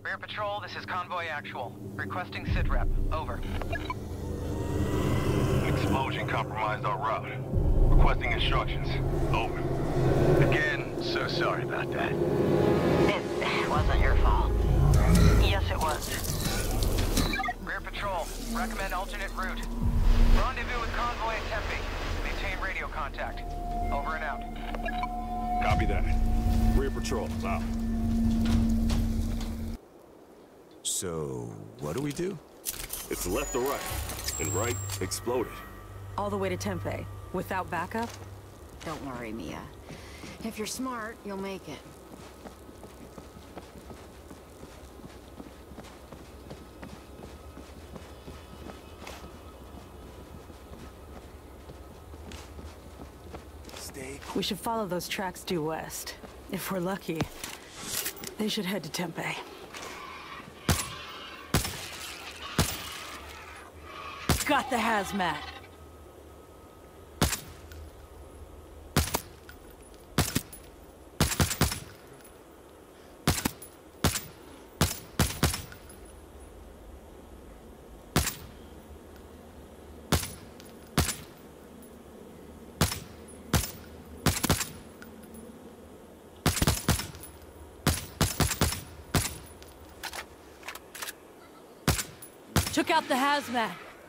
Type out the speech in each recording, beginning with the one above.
Rear Patrol, this is Convoy Actual. Requesting SITREP. Over. An explosion compromised our route. Requesting instructions. Over. Again, so sorry about that. It wasn't your fault. Yes, it was. Rear Patrol, recommend alternate route. Rendezvous with Convoy at Tempe. Maintain radio contact. Over and out. Copy that. Rear Patrol, out. So, what do we do? It's left or right. And right, exploded. All the way to Tempe, without backup? Don't worry, Mia. If you're smart, you'll make it. We should follow those tracks due west. If we're lucky, they should head to Tempe. Got the hazmat. Took out the hazmat.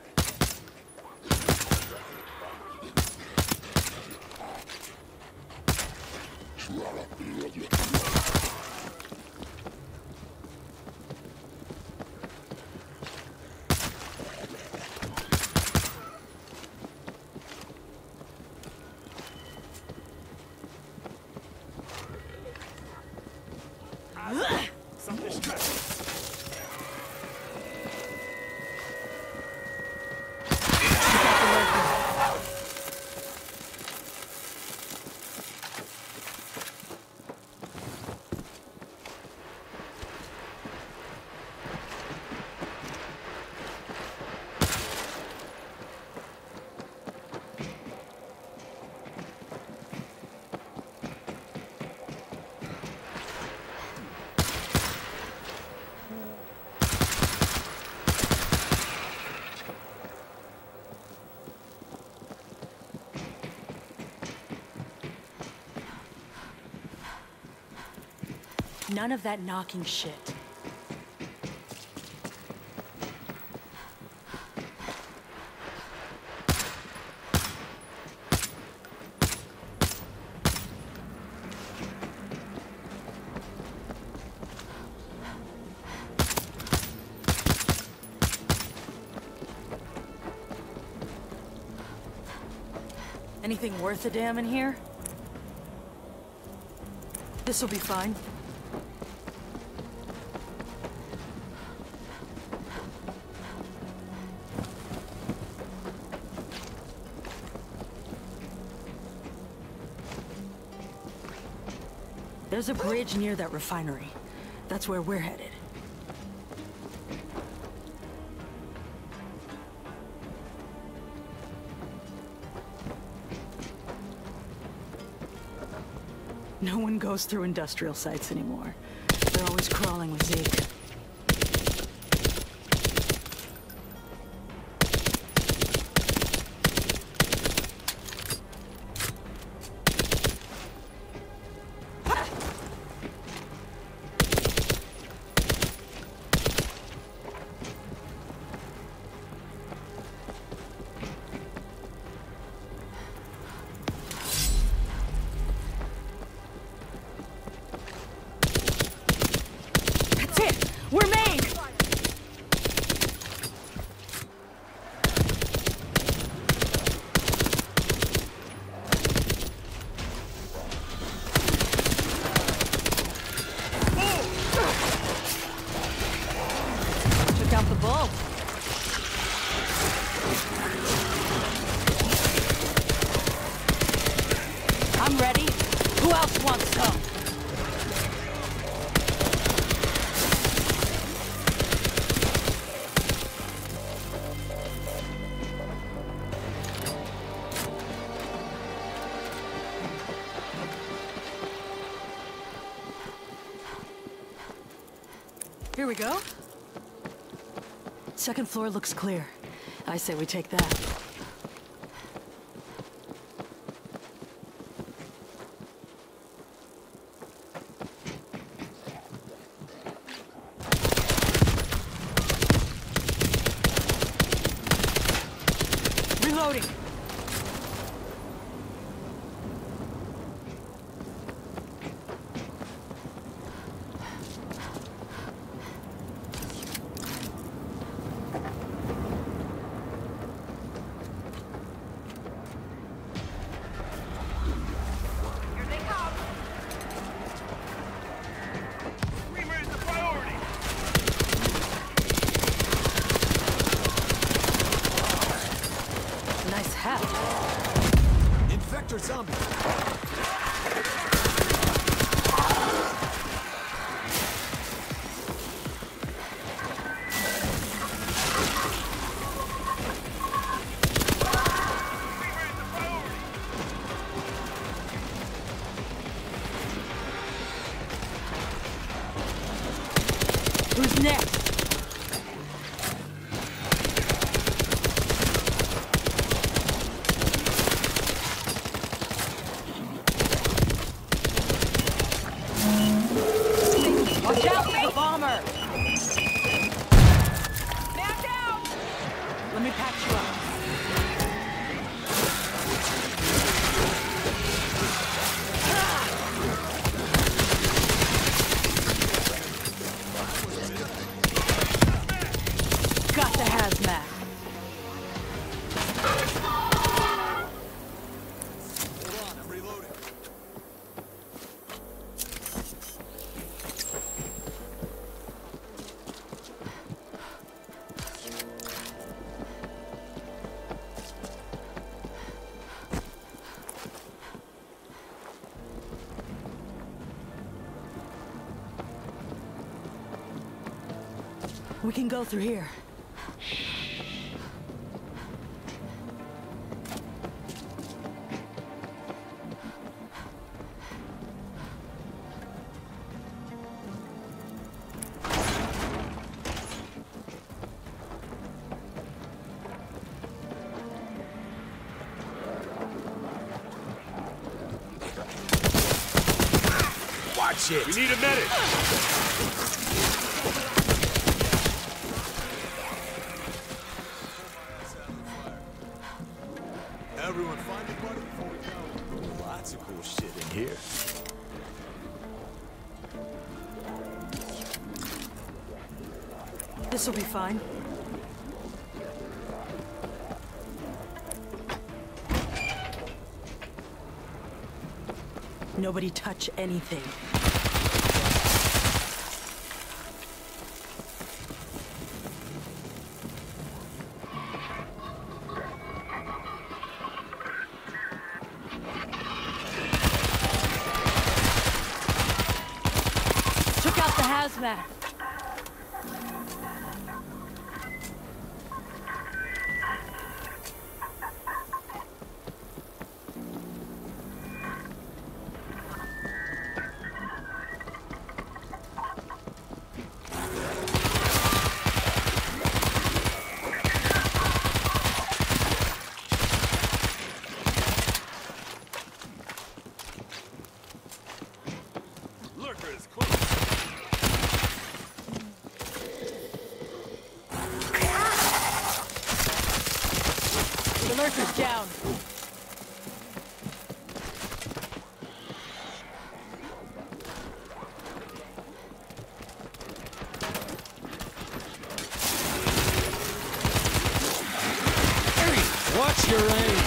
None of that knocking shit. Anything worth a damn in here? This'll be fine. There's a bridge near that refinery. That's where we're headed. No one goes through industrial sites anymore. They're always crawling with Zeke. Here we go. Second floor looks clear. I say we take that. Reloading. Nice hat. Infector zombie. Who's next? Watch out for the bomber! Man down! Let me patch you up. Got the hazmat. Hold on, I'm reloading. We can go through here. Watch it. We need a medic. Everyone find your buddy before we go. Lots of cool shit in here. This'll be fine. Nobody touch anything. Took out the hazmat. Lurker is close. The lurker's down. Watch your aim.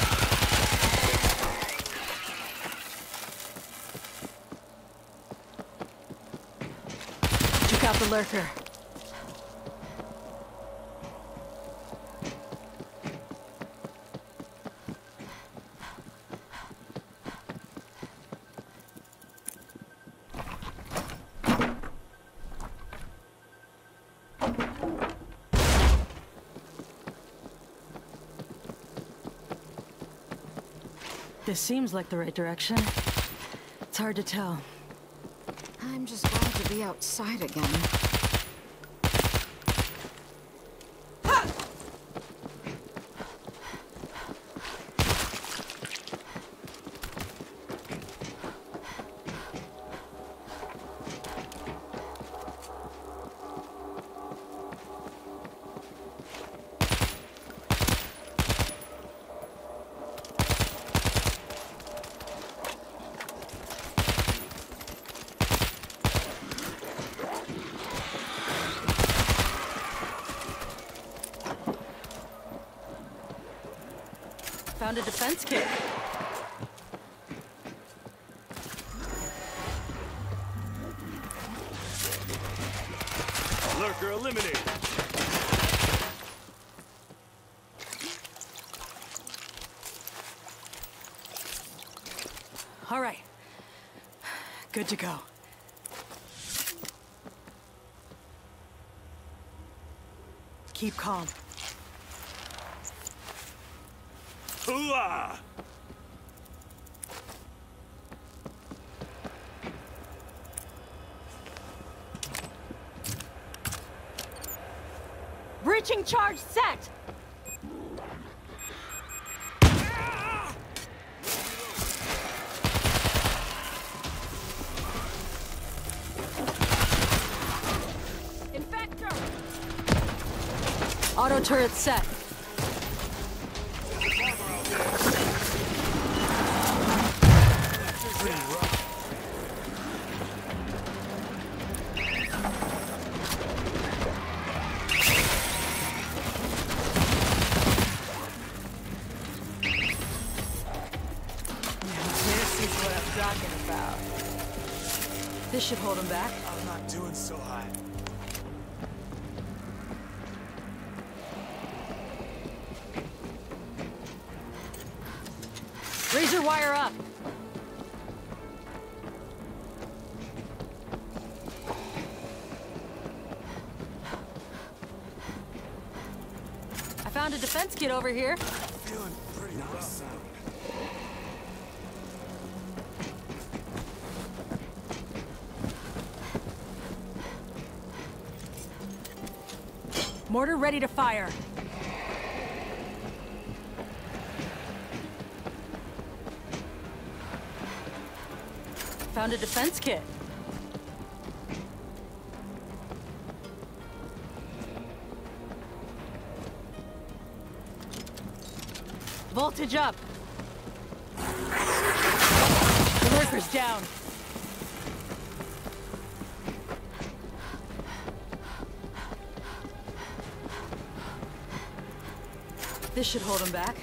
Took out the lurker. This seems like the right direction. It's hard to tell. I'm just glad to be outside again. Found a defense kit. Lurker eliminated. All right. Good to go. Keep calm. Hooah! Breaching charge set! Infector! Auto turret set. This should hold him back. I'm not doing so hot. Razor wire up. I found a defense kit over here. Feeling pretty rough. Mortar ready to fire. Found a defense kit. Voltage up. The lurker's down. This should hold him back.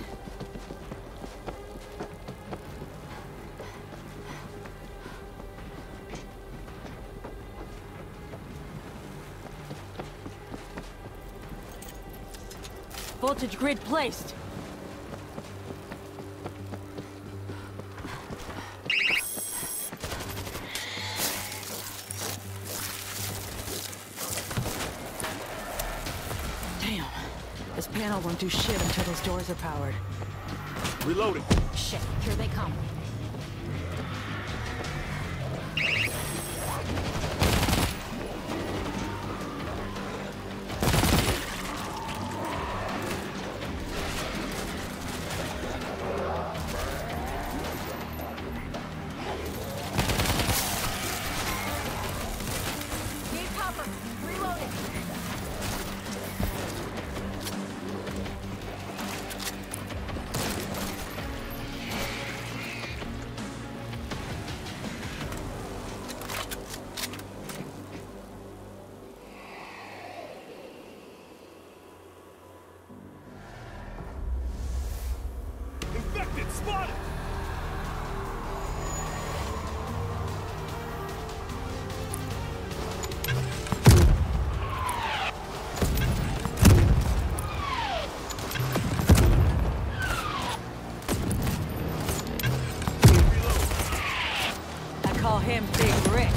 Voltage grid placed. Damn. This panel won't do shit until those doors are powered. Reloading. Shit, here they come. Need cover. Reloading. Infected spotted! I call him Big Rick.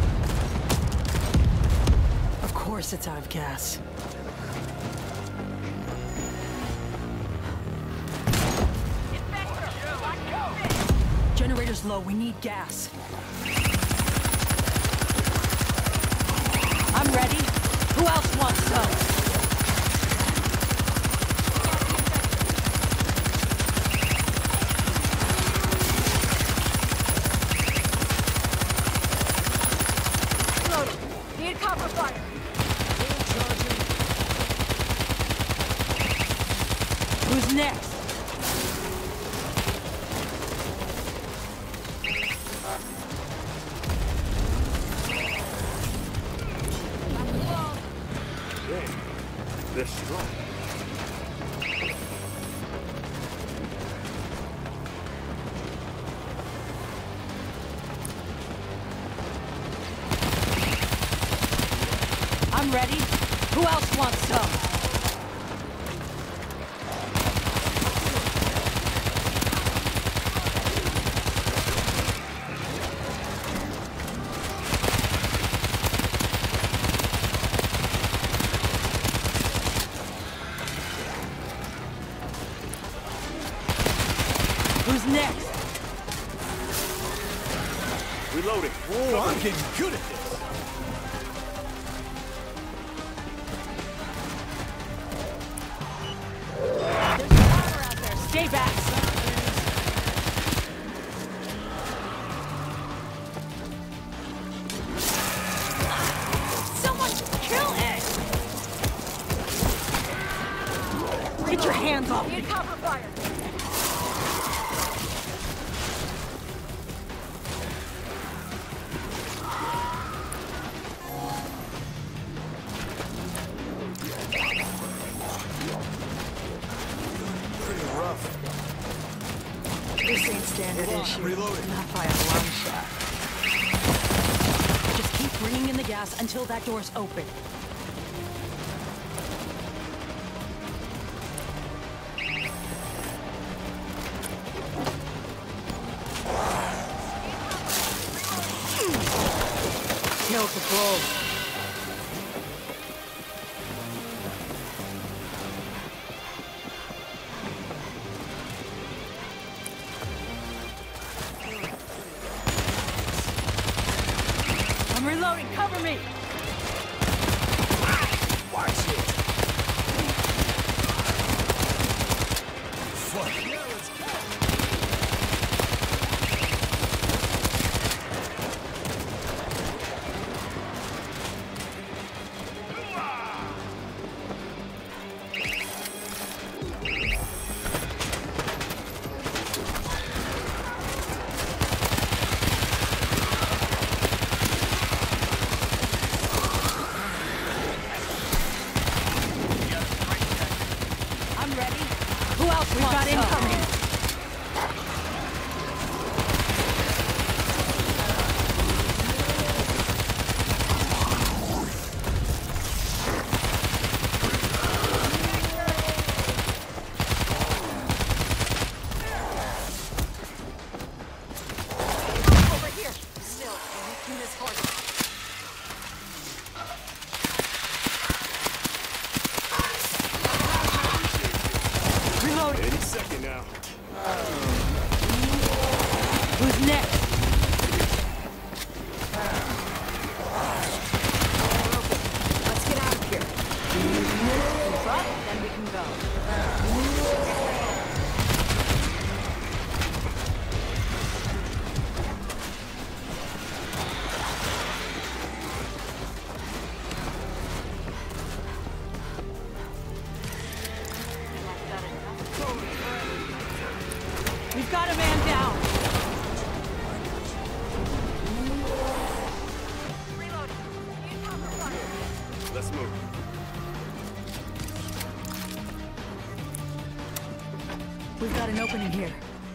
Of course it's out of gas. Generator's low, we need gas. I'm ready. Who else wants some? Need copper fire. Who's next? They're strong. I'm ready. Who else wants some? Who's next? Reloading. Oh, I'm getting good at this. There's a ladder out there. Stay back. Someone kill it! Get your hands off me. Cover fire. This ain't standard issue. Reloading. Not by a long shot. Just keep bringing in the gas until that door's open. Killed the bull. I'm reloading. Cover me. Watch it. Fuck. Yeah, let's go. I'm ready. Who else we got incoming? Over here. Still, in this horse. Reloading. Any second now. Who's next? Let's get out of here. But then we can go. We've got a man down. Let's move. We've got an opening here.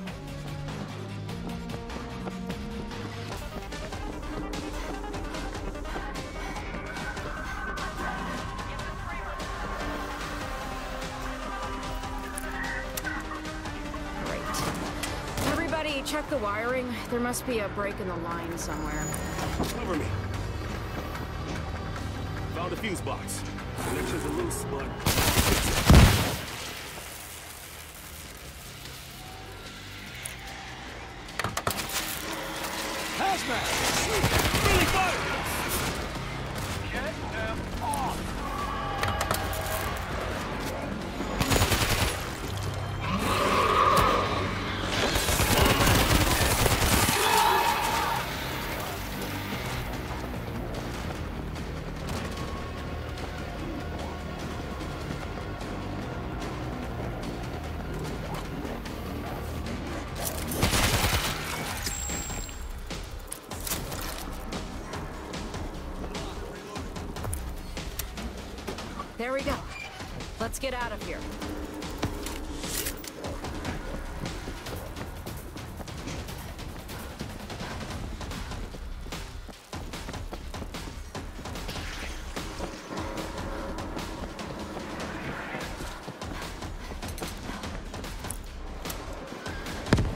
Everybody, check the wiring. There must be a break in the line somewhere. Cover me. Found a fuse box. Connections are loose, but... Hazmat! Sweet! Really fire! Get them off! There we go. Let's get out of here.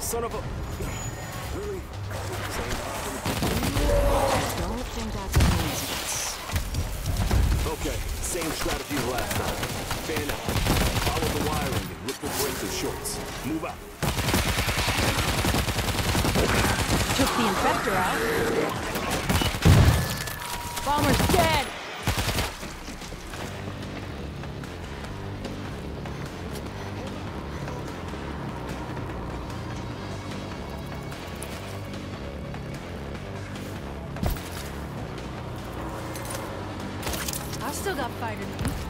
son of a... Really? Don't think that's a coincidence. Okay, same strategy as last time. Fan out. Follow the wiring and look for breaks and shorts. Move out. Took the infector out. Bomber's dead! I still got fighter in me.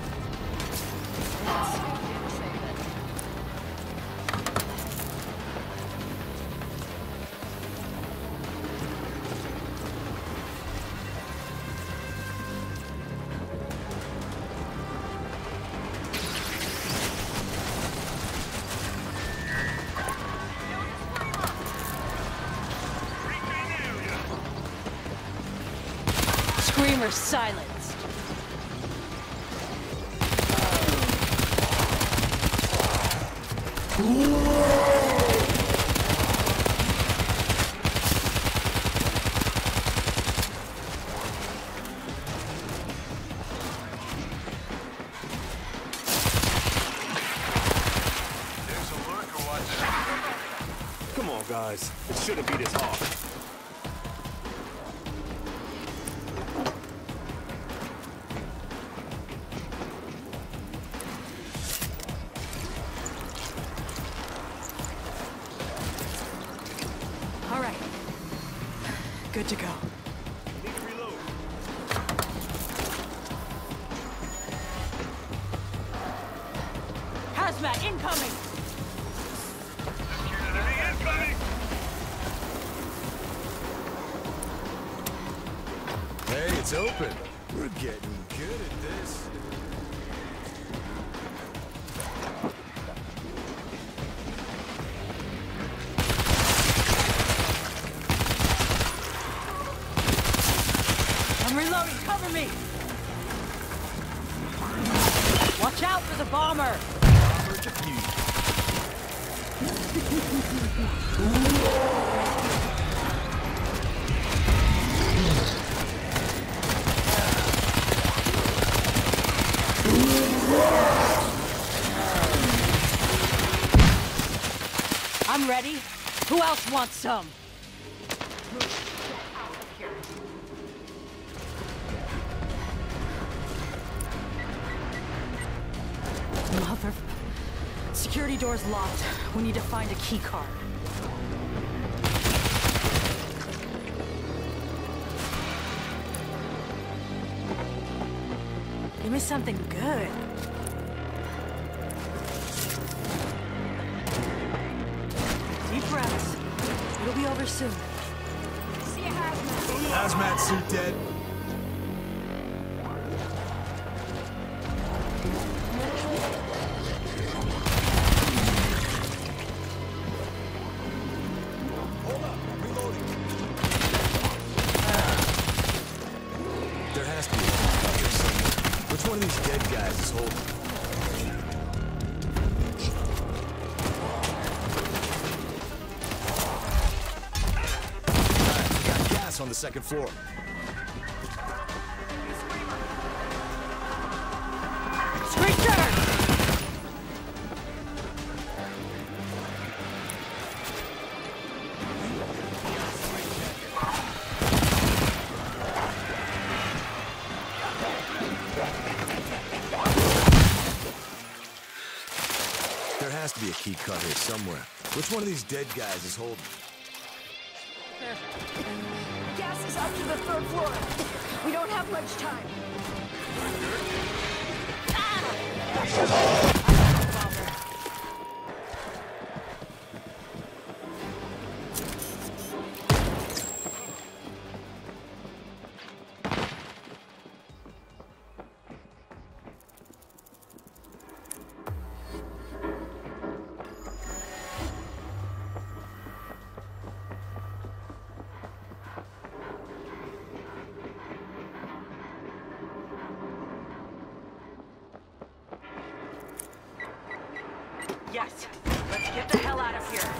Screamer silenced. Come on, guys. It shouldn't be this hard. All right. Good to go. Need to reload. Hazmat incoming! Hey, it's open. We're getting good at this. I'm reloading, cover me! Watch out for the bomber! Bomber defused. I'm ready. Who else wants some? Mother... Security door's locked. We need to find a key card. Give me something good. Deep breaths. It'll be over soon. See a hazmat. Hazmat suit dead. Hold up, reloading. There has to be a key here somewhere. Which one of these dead guys is holding? On the second floor. Screecher! There has to be a key cut here somewhere. Which one of these dead guys is holding? Gas is up to the third floor. We don't have much time. Yes. Let's get the hell out of here.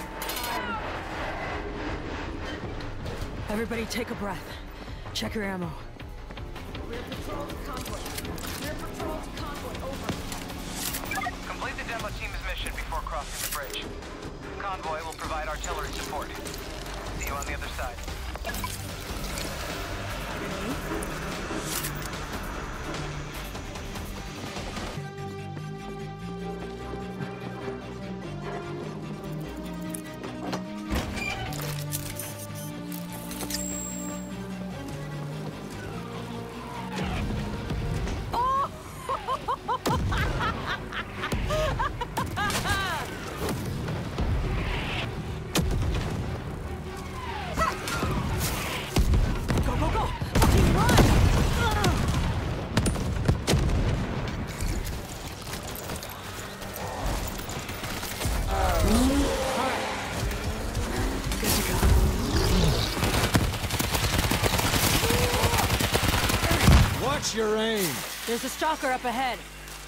Everybody take a breath. Check your ammo. Rear patrol to convoy. Rear patrol to convoy, over. Complete the demo team's mission before crossing the bridge. Convoy will provide artillery support. See you on the other side. Watch your aim. There's a stalker up ahead.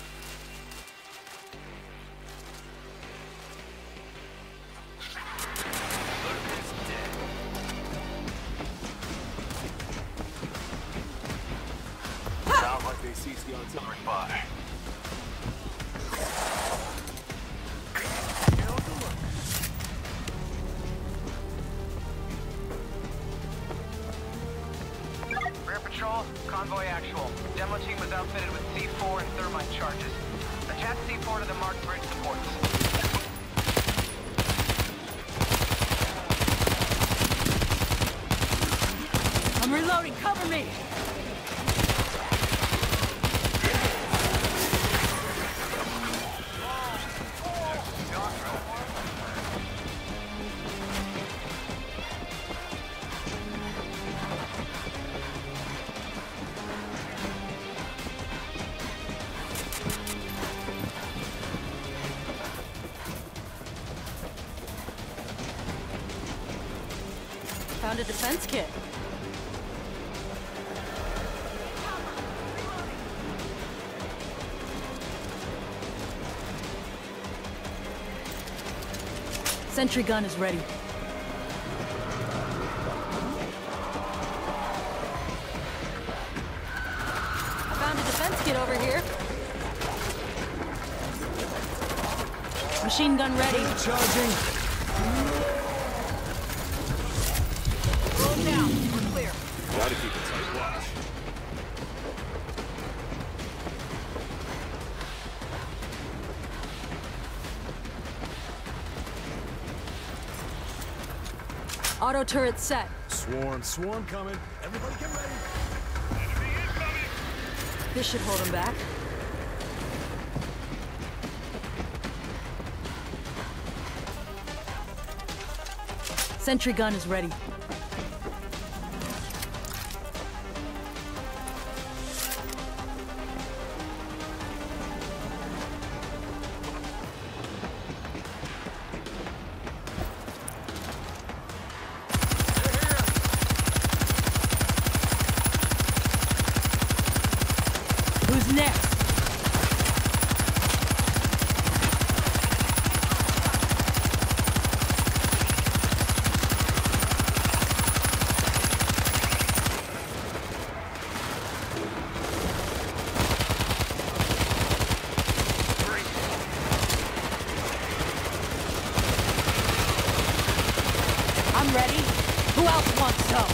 Sounds like they ceased the artillery fire. Rear patrol, convoy actual. Demo team was outfitted with C4 and thermite charges. Attach C4 to the marked bridge supports. I'm reloading. Cover me. Found a defense kit. Sentry gun is ready. I found a defense kit over here. Machine gun ready. Charging. Roll down. We're clear. Gotta keep a tight watch. Auto turret set. Swarm coming. Everybody get ready. This should hold him back. Sentry gun is ready. Who's next? I'm ready. Who else wants some?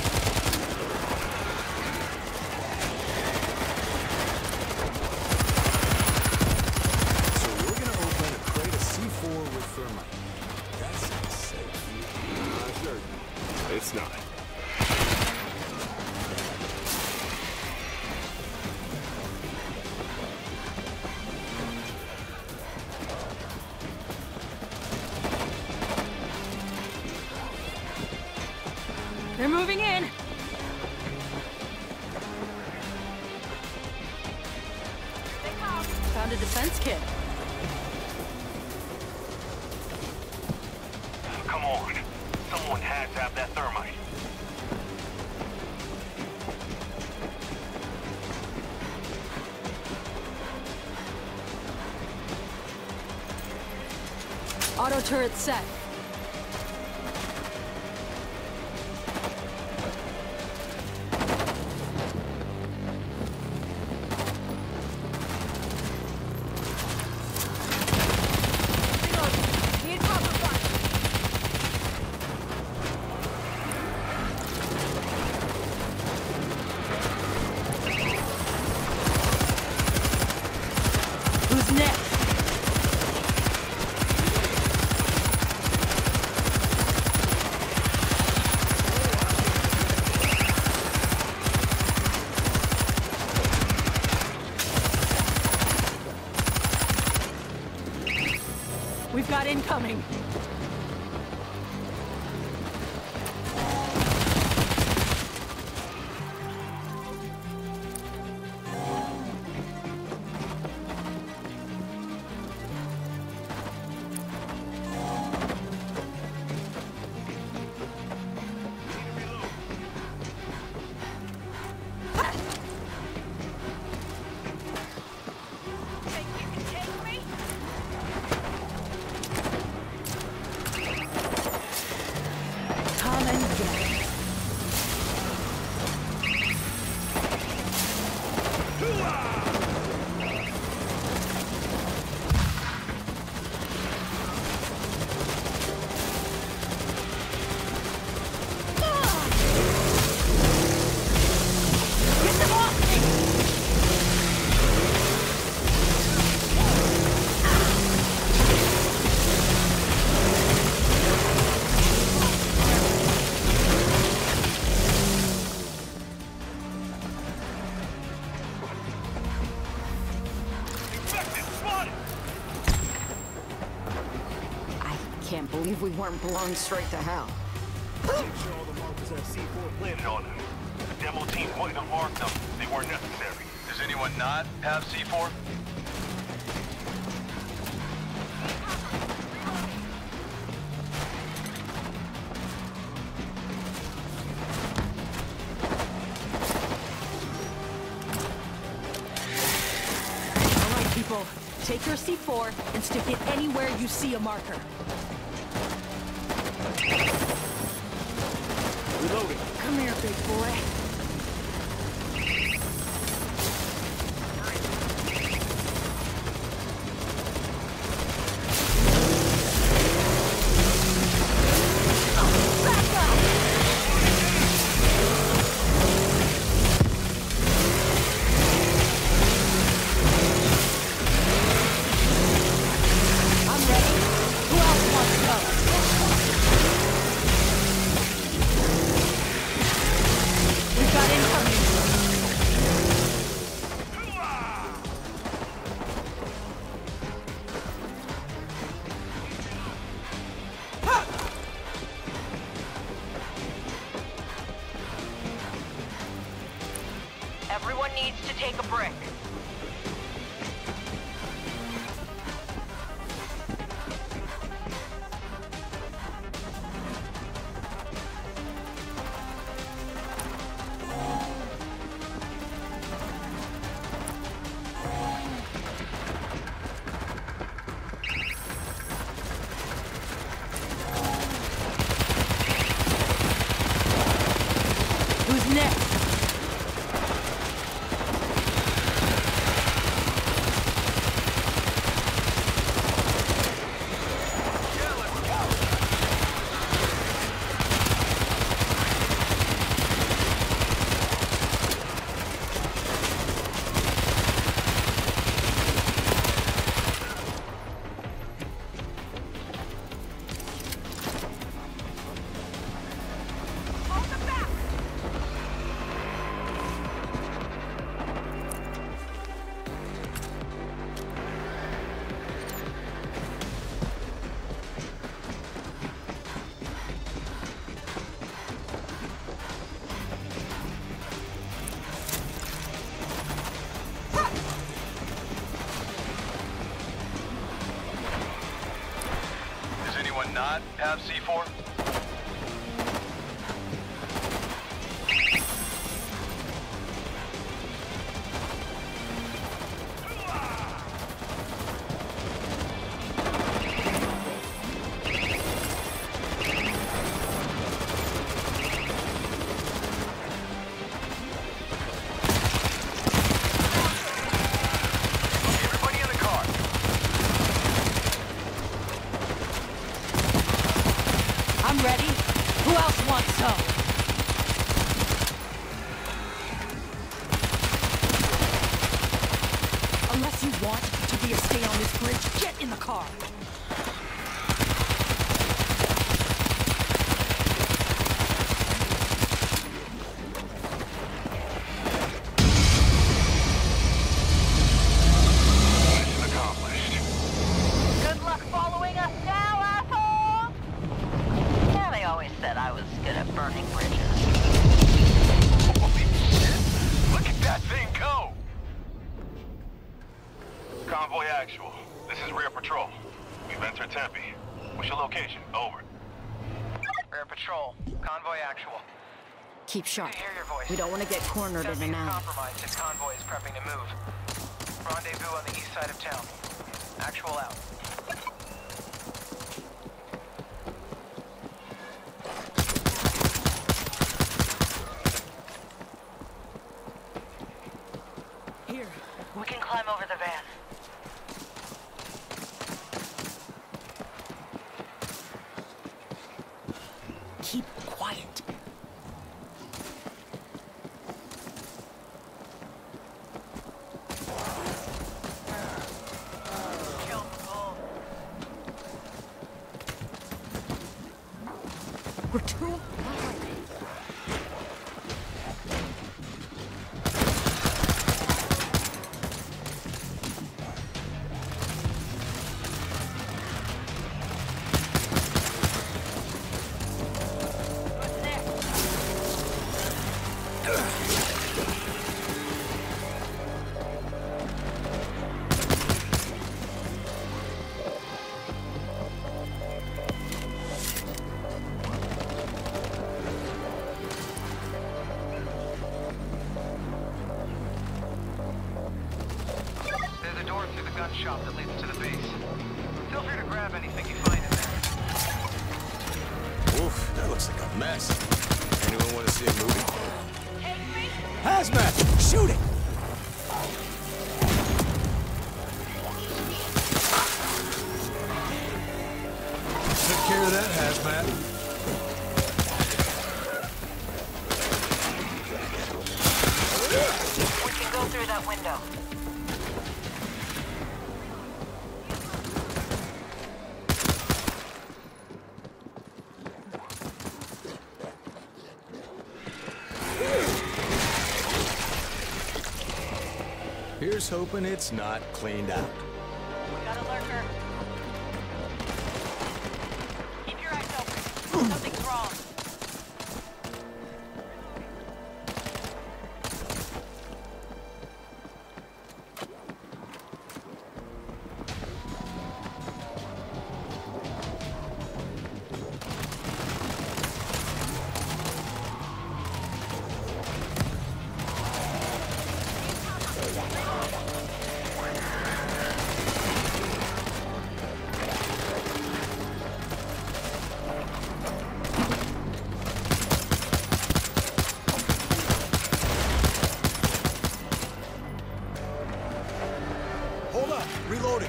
So we're gonna open a crate of C4 with thermite. That sounds safe. Sure. It's not. They're moving in. Found a defense kit. Come on. Someone has to have that thermite. Auto turret set. Need proper fire. Who's next? We've got incoming. Think you can take me? Come and get it. Get them off me! Infected! Spotted! I can't believe we weren't blown straight to hell. Make sure all the markers have C4 planted on them. The demo team wouldn't have marked them. They weren't necessary. Does anyone not have C4? All right, people. Take your C4 and stick it anywhere you see a marker. Reloading. Come here, big boy. I'm ready. Who else wants to go? We've got incoming. Everyone needs to take a break. Who's next? Hold them back! Does anyone not have C4? see us stay on this bridge. Get in the car. Mission accomplished. Good luck following us now, asshole! Yeah, they always said I was good at burning bridges. Holy shit! Look at that thing go! Convoy actual. This is rear patrol. We've entered Tempe. What's your location? Over. Rear patrol, convoy actual. Keep sharp. Good to hear your voice. We don't want to get cornered in Tempe an is hour. compromised and convoy is prepping to move. Rendezvous on the east side of town. Actual out. Here. We can climb over the van. Keep quiet. Kill the bull. We're too... What's next? There's a door through the gun shop that leads to the base. Feel free to grab anything you find in there. Oof, that looks like a mess. Anyone want to see a movie? Hazmat! Shoot it! Took care of that, hazmat. We can go through that window. Here's hoping it's not cleaned out. We got a lurker. Keep your eyes open. Something's wrong. Hold up, reloading.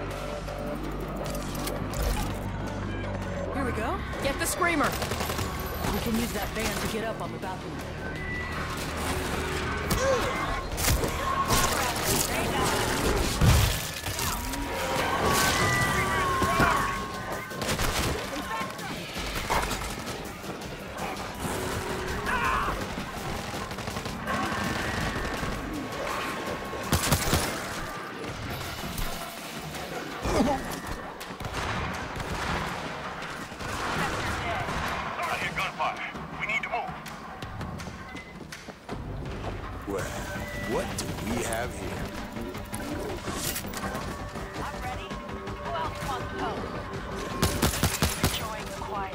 Here we go. Get the screamer. We can use that van to get up on the balcony. I hear gunfire. We need to move. Well, what do we have here? I'm ready. Who else wants to go? Enjoying the quiet.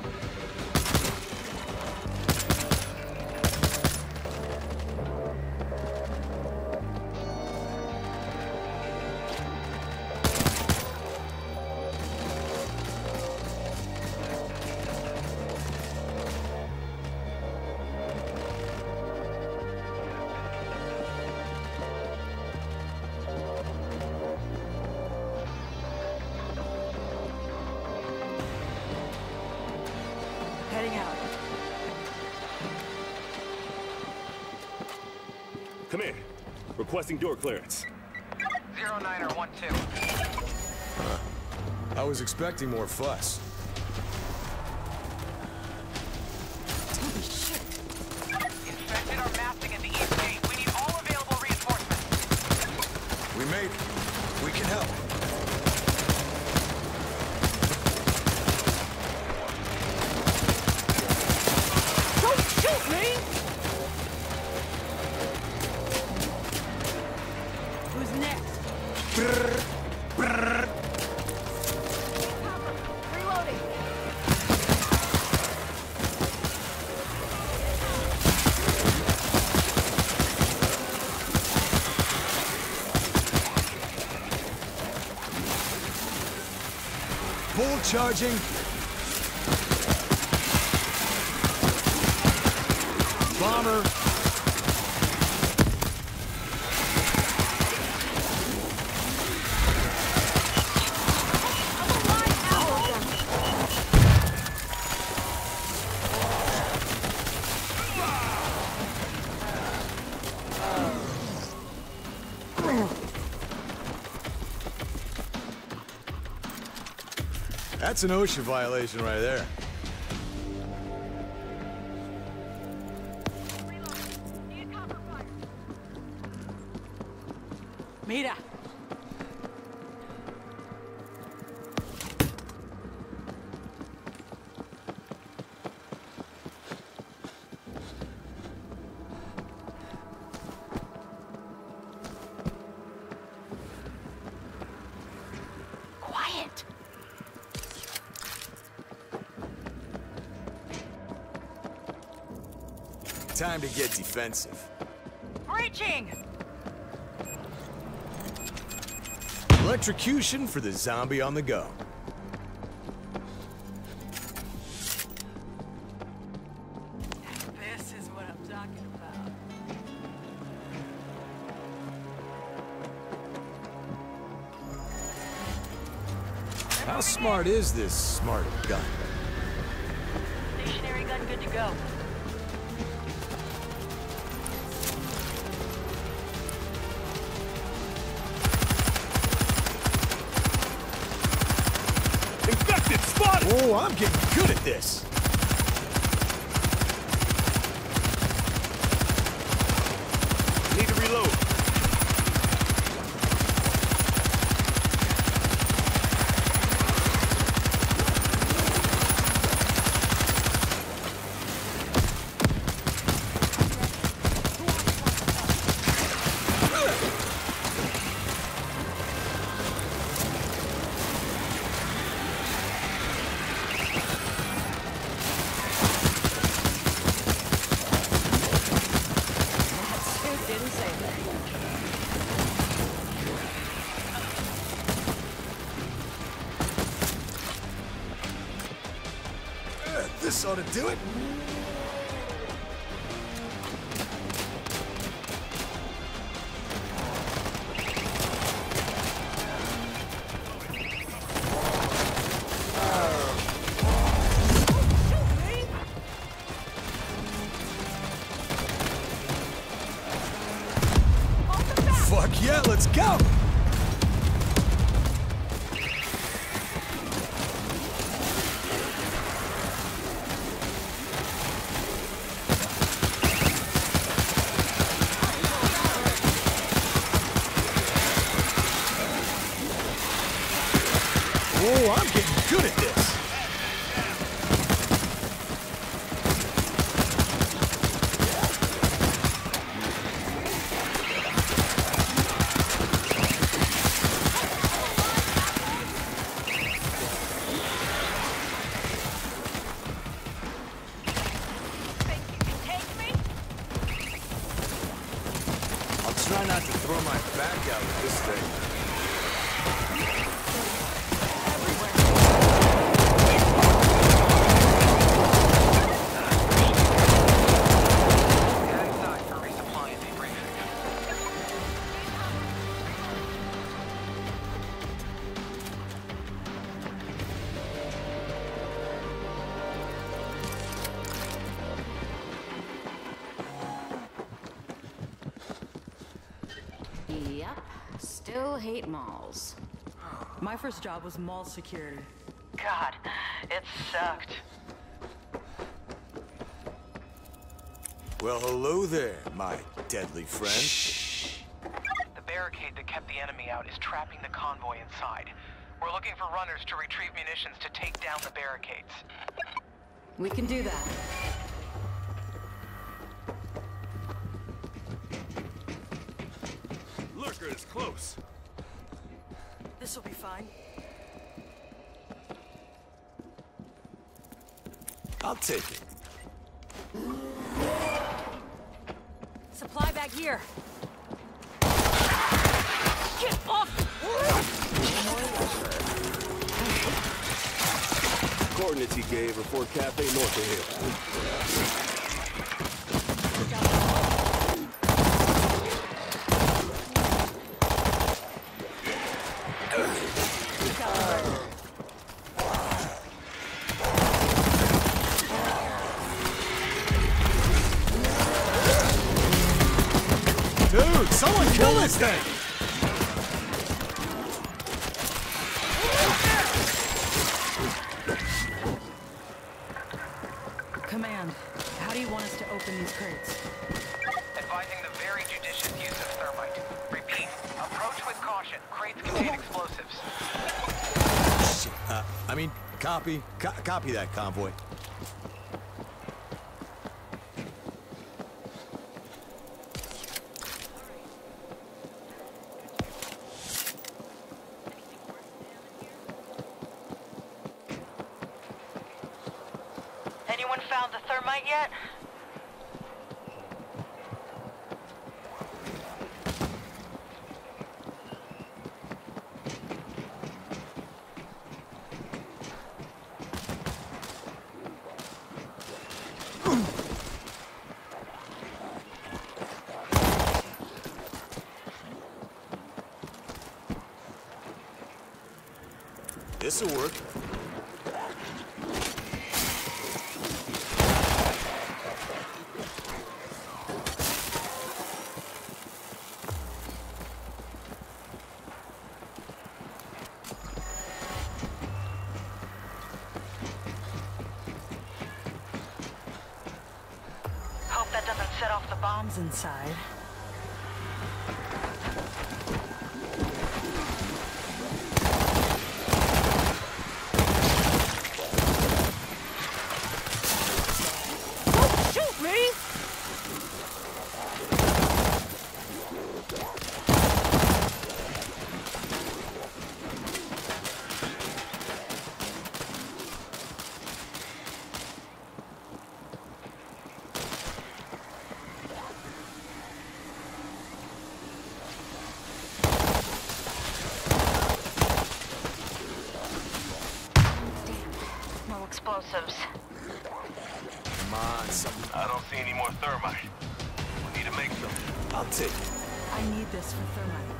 Heading out. Come in. Requesting door clearance. 09 or 12. I was expecting more fuss. Holy shit. Infected are massing at the east gate. We need all available reinforcements. We made it. We can help. Don't shoot me! Who's next? Reloading. Full charging. Bomber. That's an OSHA violation right there. Mira. Quiet. Time to get defensive. Breaching! Electrocution for the zombie on the go. This is what I'm talking about. How smart is this smart gun? Stationary gun good to go. Infected! Spotted! Oh, I'm getting good at this. Need to reload. Didn't say that. This ought to do it. Fuck yeah, let's go! Oh, I'm getting good at this. I'll try not to throw my back out with this thing. Head inside for resupply and debriefing. Yep. Still hate malls. My first job was mall security. God, it sucked. Well, hello there, my deadly friend. The barricade that kept the enemy out is trapping the convoy inside. We're looking for runners to retrieve munitions to take down the barricades. We can do that. Lurker is close. This'll be fine. I'll take it. Supply bag here. Get off! Coordinates he gave are for Cafe north of here. Dude, someone kill this thing! Command, how do you want us to open these crates? Advising the very judicious use of thermite. Repeat, approach with caution. Crates contain explosives. Shit. Copy that, convoy. Anyone found the thermite yet? This'll work. Hope that doesn't set off the bombs. Bombs inside. Don't shoot me! No explosives. Come on, something. I don't see any more thermite. We need to make some. I'll take it. I need this for thermite.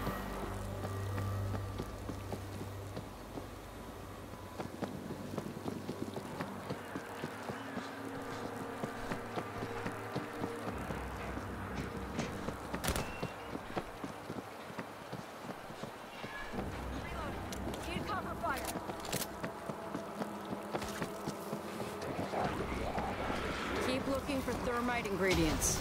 Need cover fire. Keep looking for thermite ingredients.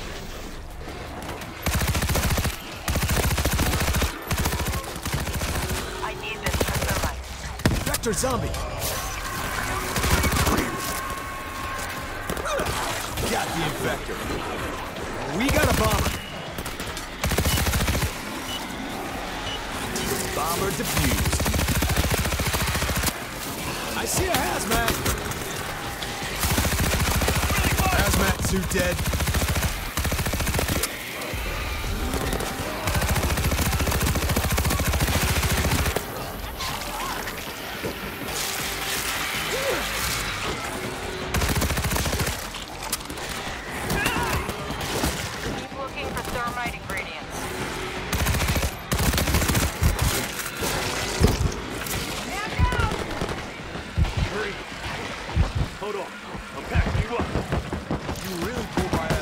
I need this for thermite. Vector zombie! Got the infector. We got a bomber. Bomber defused. I see a hazmat. Hazmat suit dead. Keep looking for thermite ingredients. Hurry. Hold on. I'm packing you up. You really pulled my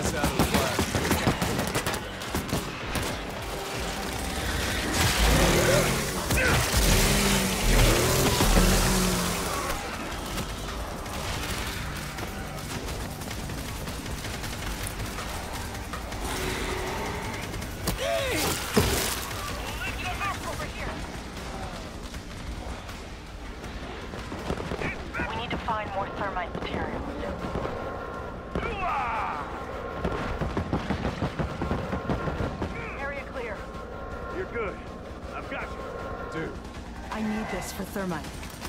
good. I've got you. Dude, I need this for thermite.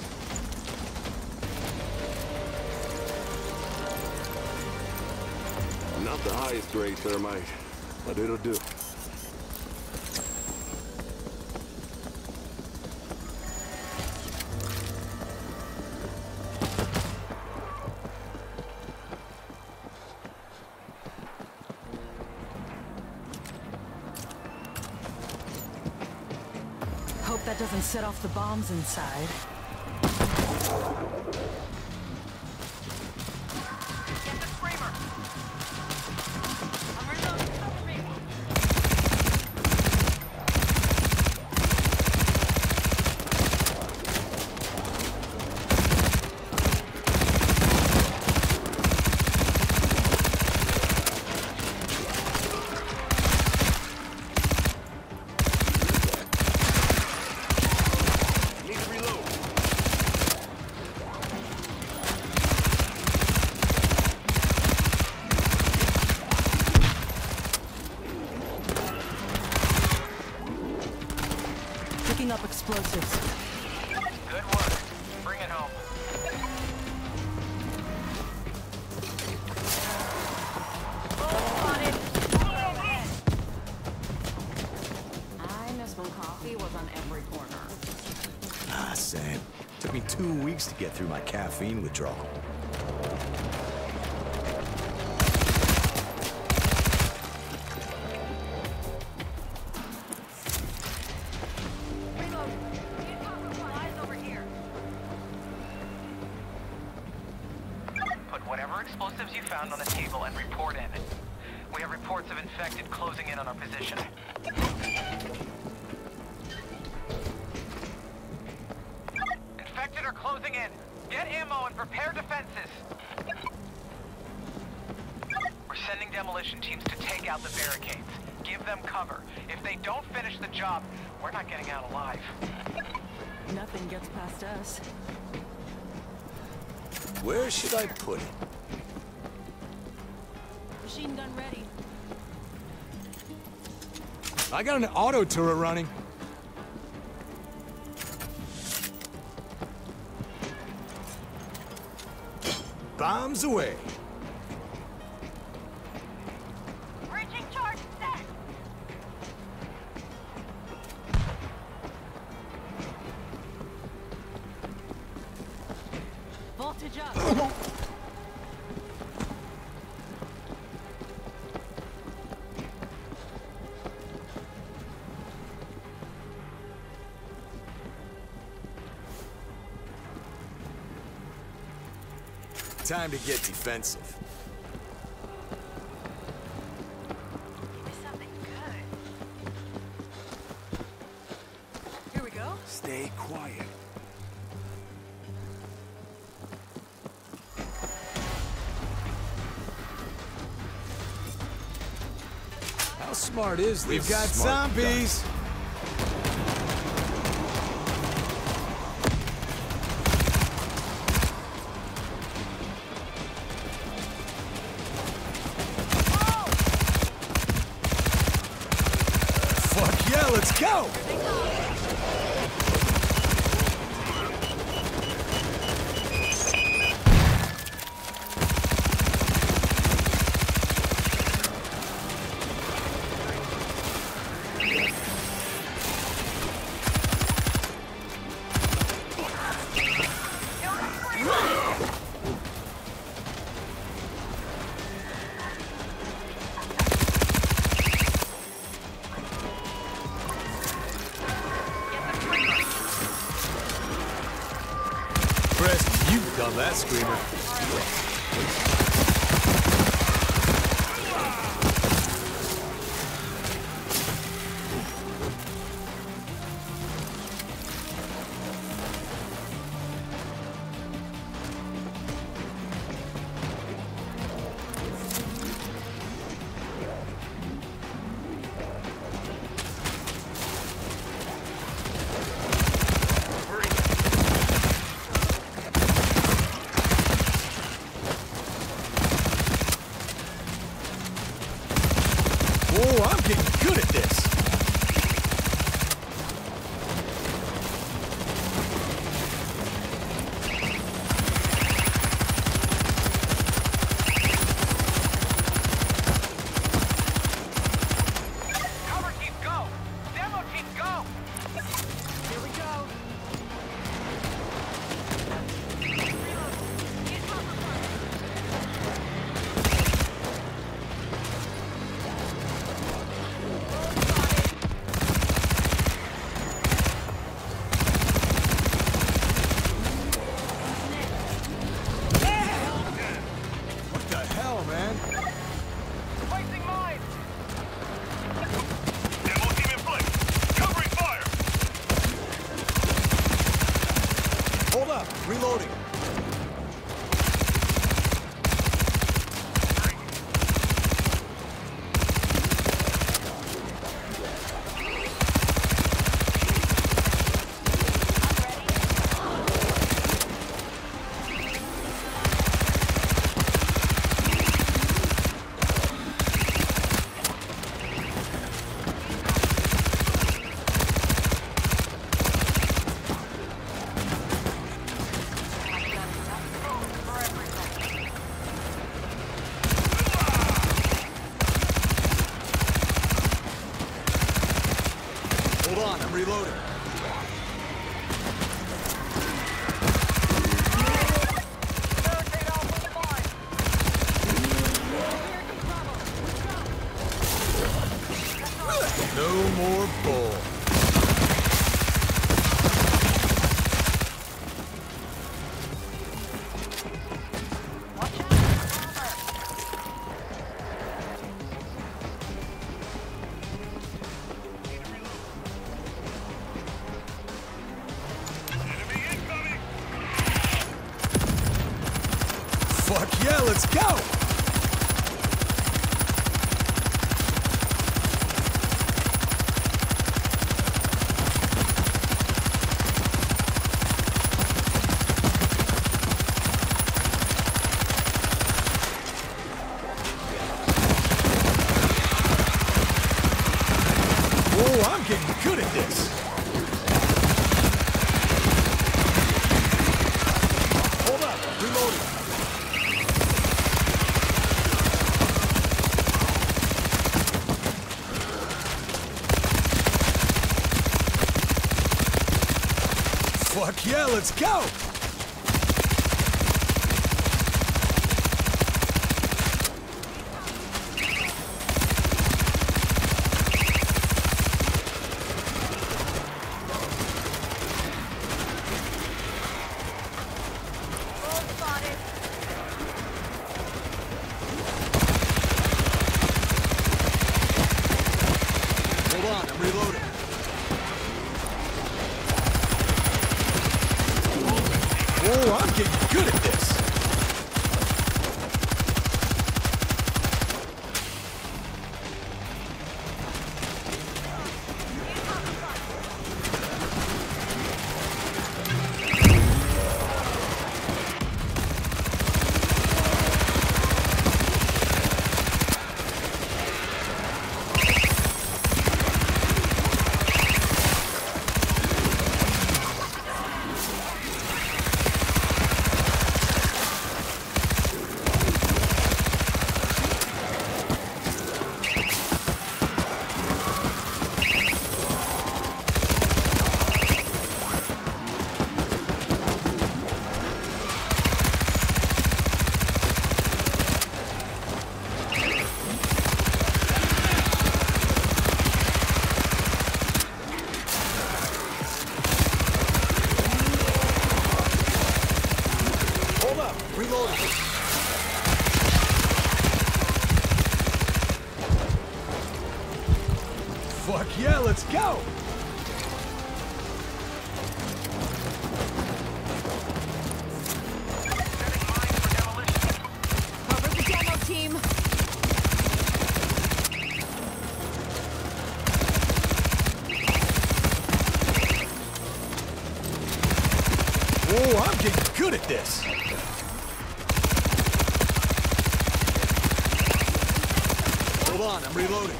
Not the highest grade thermite, but it'll do. Hope that doesn't set off the bombs inside. Get the screamer! I'm reloading. Cover me. Need to reload. Picking up explosives. Good work. Bring it home. I miss when coffee was on every corner. Ah, same. Took me 2 weeks to get through my caffeine withdrawal. Reload. Get cover supplies over here. Put whatever explosives you found on the table and report in. We have reports of infected closing in on our position. Infected are closing in. Get ammo and prepare defenses. We're sending demolition teams to take out the barricades. Give them cover. If they don't finish the job, we're not getting out alive. Nothing gets past us. Where should I put it? Machine gun ready. I got an auto turret running. Bombs away. Bridging charge set. Voltage up. Time to get defensive. Give me something good. Here we go. Stay quiet. How smart is this? We've got Smart zombies. Fuck yeah, let's go! Chris, you've done that, Screamer. reloading. Barricade off with the line. No more bull. Watch out. Fuck yeah, let's go! Oh, I'm getting good at this. Hold up, reloading. Fuck yeah, let's go! Hold on, I'm reloading. Oh, I'm getting good at this. Hold up, reloading. Fuck yeah, let's go! Cover the demo team. Oh, I'm getting good at this. Hold on, I'm reloading.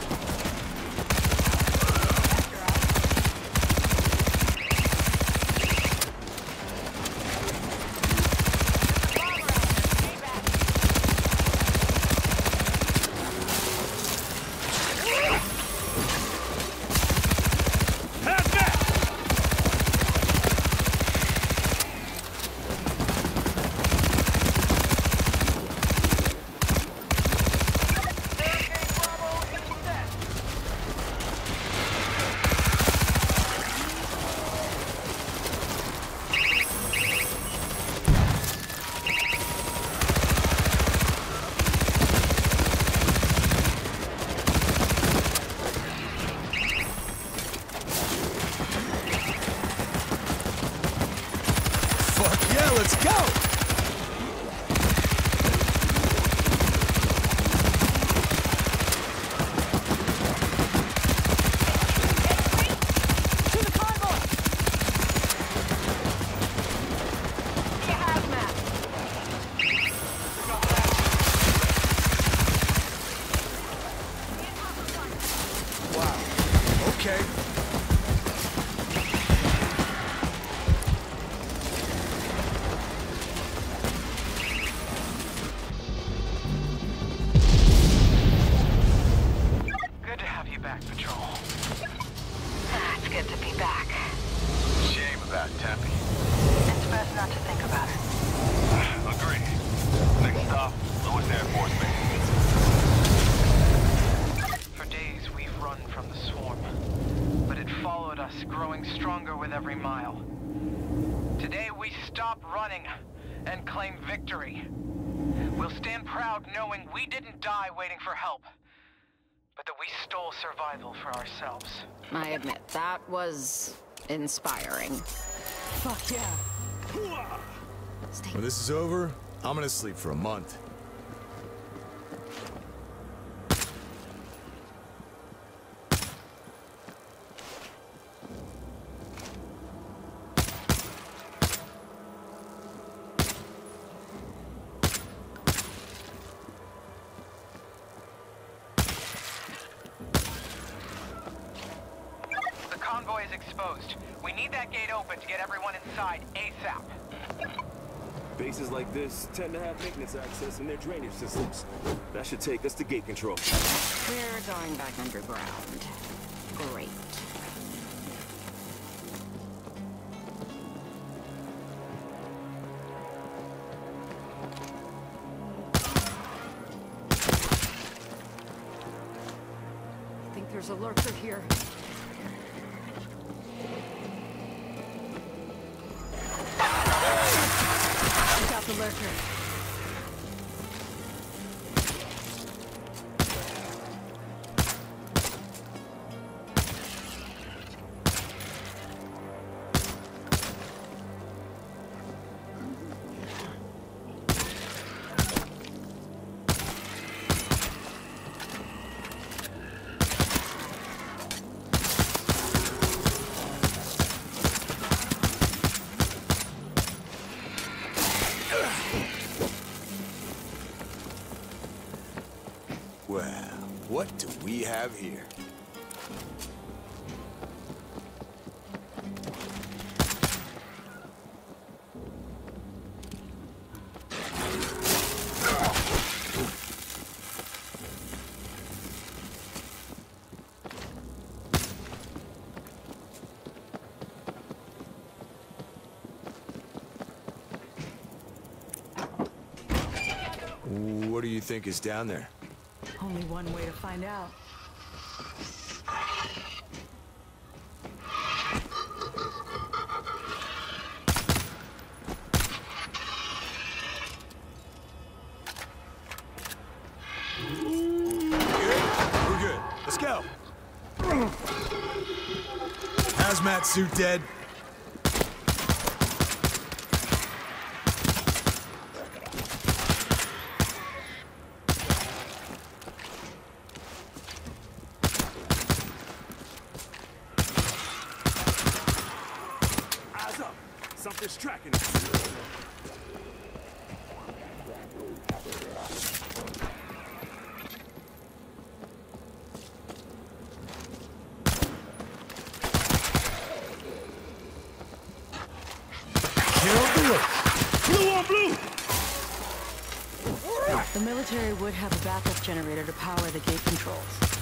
Fuck yeah, let's go! To the convoy. Be a hazmat. Wow. Okay. not Tempe. It's best not to think about it. Agreed. Next stop, Lewis Air Force Base. For days, we've run from the swarm. But it followed us, growing stronger with every mile. Today, we stop running and claim victory. We'll stand proud knowing we didn't die waiting for help, but that we stole survival for ourselves. I admit, that was inspiring. Fuck yeah. When this is over, I'm gonna sleep for a month. The convoy is exposed. We need that gate open to get everyone inside ASAP. Bases like this tend to have maintenance access in their drainage systems. That should take us to gate control. We're going back underground. Great. I think there's a lurker here. Check out the lurker. Well, what do we have here? What do you think is down there? Only one way to find out. We're good. Let's go. Hazmat suit dead. Eyes up! Something's tracking us. Blue on blue! The military would have a backup generator to power the gate controls.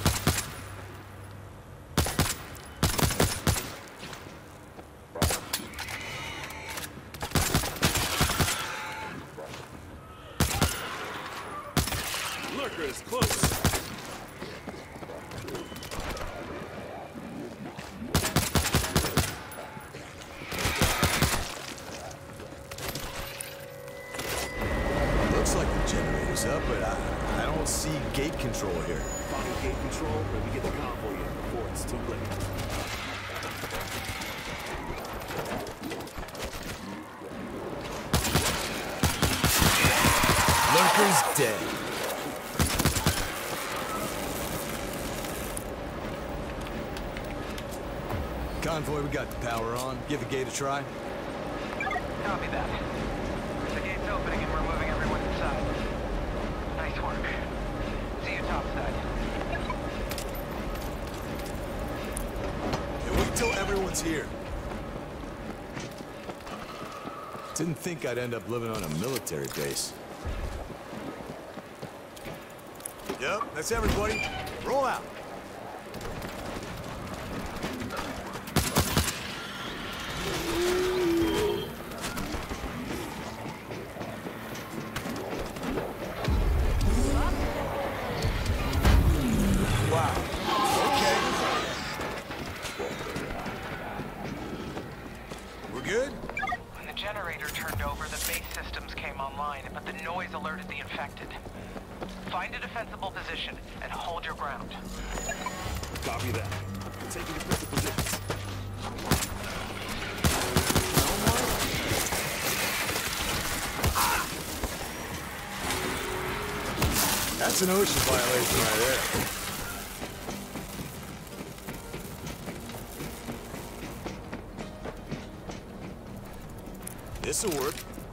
Lurker is close. Looks like the generator's up, but I don't see gate control here. Find gate control, let me get the convoy in before it's too late. Lurker's dead. Convoy, we got the power on. Give the gate a try. Copy that. The gate's opening and we're moving everyone inside. Nice work. See you topside. Hey, wait till everyone's here. Didn't think I'd end up living on a military base. Yep, that's everybody. Roll out. good? When the generator turned over, the base systems came online, but the noise alerted the infected. Find a defensible position and hold your ground. Copy that. Taking defensive positions. That's an ocean violation right there. This'll work.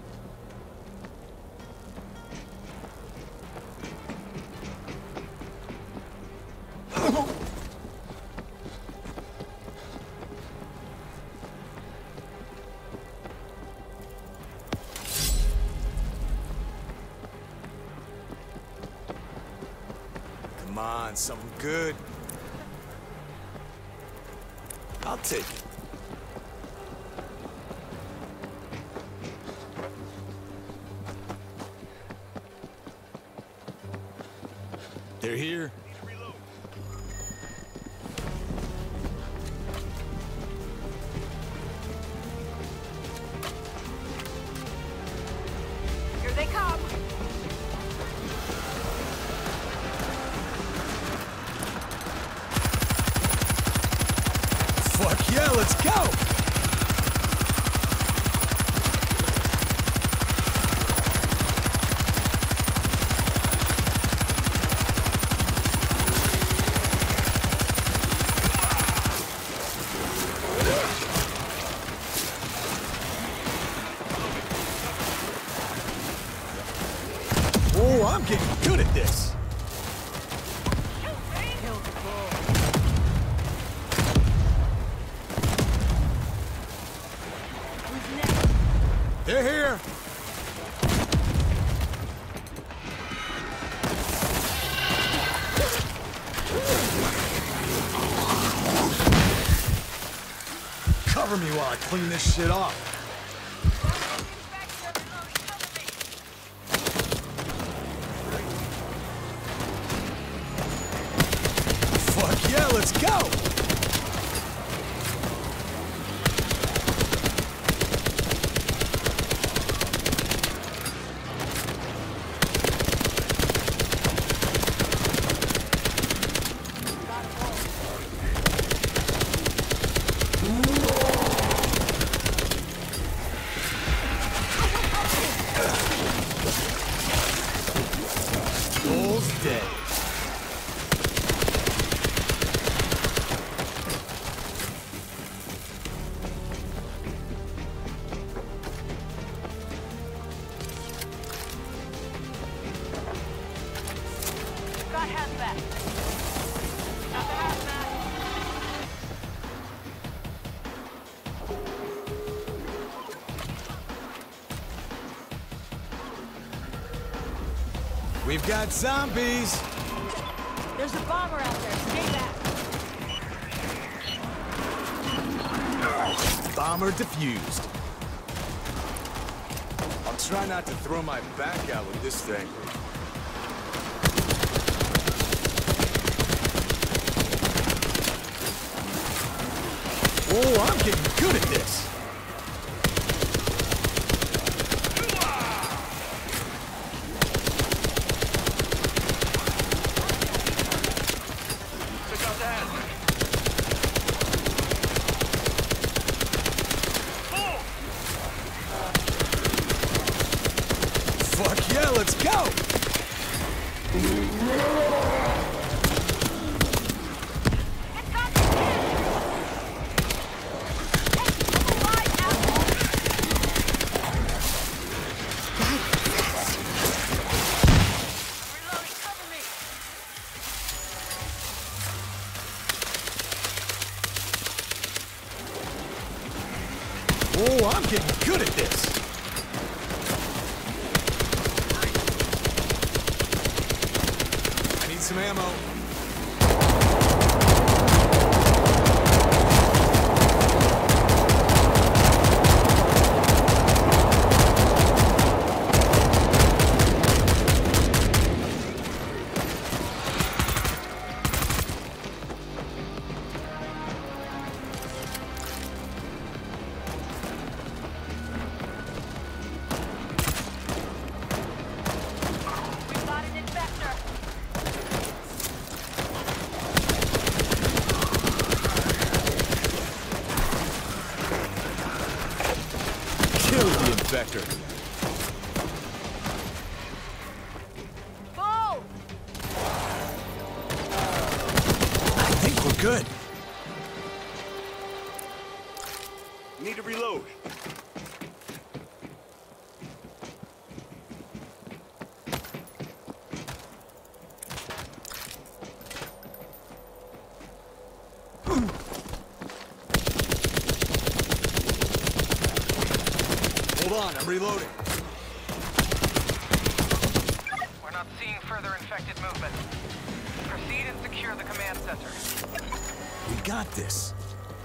Come on, something good. I'll take it. They're here. Here they come. Fuck yeah, let's go! Oh, I'm getting good at this. They're here. Cover me while I clean this shit off. Fuck yeah, let's go! Bull's dead. Got hazmat. Got the hazmat. We've got zombies. There's a bomber out there. Stay back. Bomber defused. I'll try not to throw my back out with this thing. Oh, I'm getting good at this. Took out the hazard. Fuck yeah, let's go! Oh, I'm getting good at this. I need some ammo. infector. Go! I think we're good. Need to reload. Hold on, I'm reloading. We're not seeing further infected movement. Proceed and secure the command center. We got this.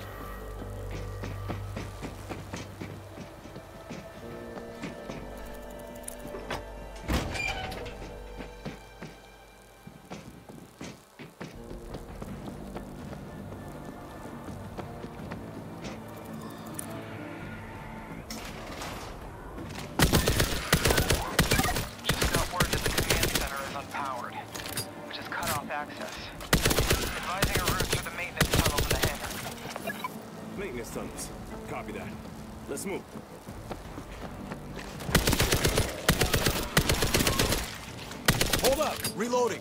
Advising a route through the maintenance tunnels in the hangar. Maintenance tunnels. Copy that. Let's move. Hold up, reloading.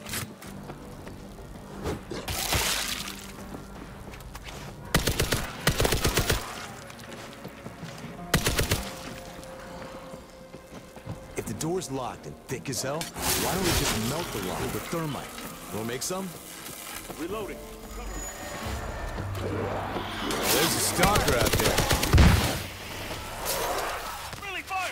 If the door's locked and thick as hell, why don't we just melt the lock with thermite? Wanna make some? Reloading. There's a stalker out there. Friendly fire!